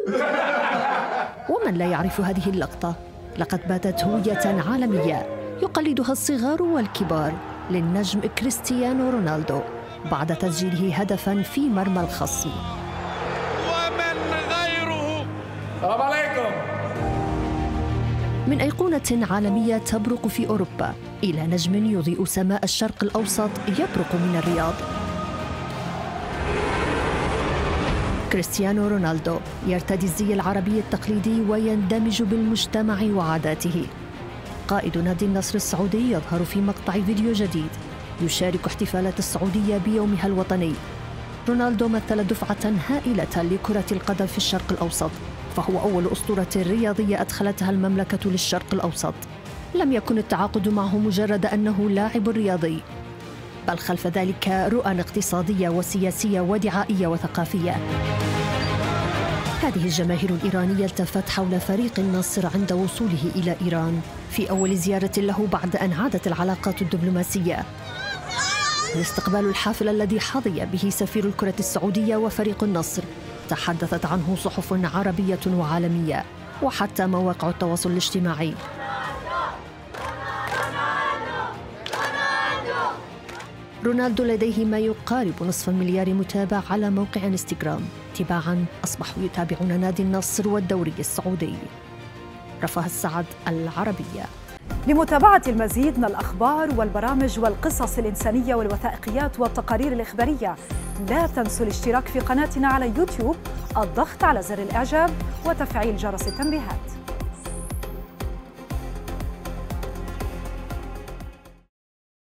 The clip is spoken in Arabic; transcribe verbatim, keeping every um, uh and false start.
ومن لا يعرف هذه اللقطة لقد باتت هوية عالمية يقلدها الصغار والكبار للنجم كريستيانو رونالدو بعد تسجيله هدفاً في مرمى الخصم. ومن غيره. السلام عليكم. من أيقونة عالمية تبرق في أوروبا إلى نجم يضيء سماء الشرق الأوسط يبرق من الرياض. كريستيانو رونالدو يرتدي الزي العربي التقليدي ويندمج بالمجتمع وعاداته. قائد نادي النصر السعودي يظهر في مقطع فيديو جديد يشارك احتفالات السعودية بيومها الوطني. رونالدو مثل دفعة هائلة لكرة القدم في الشرق الأوسط، فهو أول أسطورة رياضية أدخلتها المملكة للشرق الأوسط. لم يكن التعاقد معه مجرد أنه لاعب رياضي، بل خلف ذلك رؤى اقتصادية وسياسية ودعائية وثقافية. هذه الجماهير الإيرانية التفت حول فريق النصر عند وصوله إلى إيران في أول زيارة له بعد أن عادت العلاقات الدبلوماسية. الاستقبال الحافل الذي حظي به سفير الكرة السعودية وفريق النصر تحدثت عنه صحف عربية وعالمية وحتى مواقع التواصل الاجتماعي. رونالدو لديه ما يقارب نصف مليار متابع على موقع انستغرام. تباعاً أصبحوا يتابعون نادي النصر والدوري السعودي. رفاه السعد، العربية. لمتابعة المزيد من الأخبار والبرامج والقصص الإنسانية والوثائقيات والتقارير الإخبارية لا تنسوا الاشتراك في قناتنا على يوتيوب، الضغط على زر الإعجاب وتفعيل جرس التنبيهات.